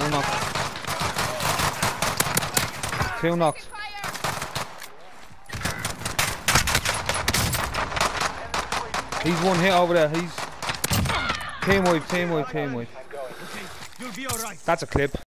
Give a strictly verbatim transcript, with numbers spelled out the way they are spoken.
One knocked. Two knocked. He's one hit over there. He's team wipe, team wipe, team wipe. That's a clip.